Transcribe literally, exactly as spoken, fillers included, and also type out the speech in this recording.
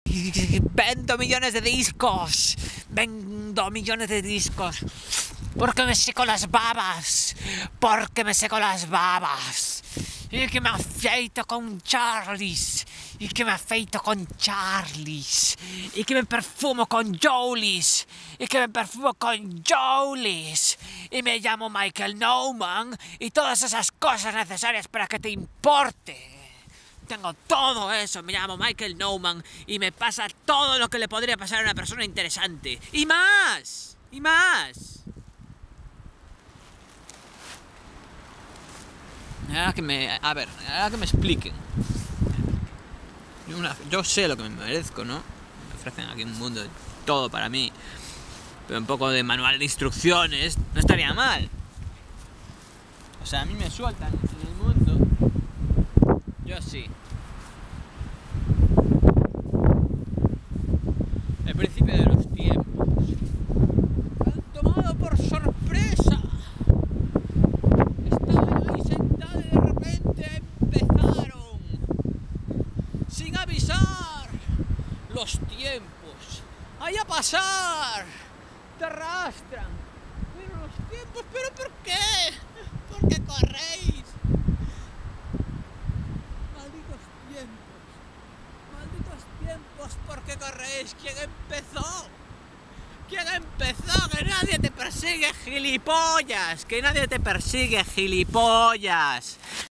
Vendo millones de discos. Vendo millones de discos. Porque me seco las babas. Porque me seco las babas. Y que me afeito con Charlies. Y que me afeito con Charlies. Y que me perfumo con Jolies. Y que me perfumo con Jolies. Y me llamo Michael Nauman. Y todas esas cosas necesarias para que te importe. Tengo todo eso, me llamo Michael Nauman. Y me pasa todo lo que le podría pasar a una persona interesante. Y más. Y más. Ahora que me... A ver, ahora que me expliquen. Una, yo sé lo que me merezco, ¿no? Me ofrecen aquí un mundo de todo para mí. Pero un poco de manual de instrucciones no estaría mal. O sea, a mí me sueltan en el mundo. Yo sí. El principio de los tiempos. Me han tomado por sorpresa. Estaban ahí sentados y de repente empezaron. Sin avisar. Los tiempos. ¡Ahí a pasar! Te arrastran. Pero los tiempos, ¿pero por qué? ¿Por qué corréis? Malditos tiempos. Malditos tiempos, ¿por qué corréis? ¿Quién empezó? ¿Quién empezó? Que nadie te persigue, gilipollas. Que nadie te persigue, gilipollas.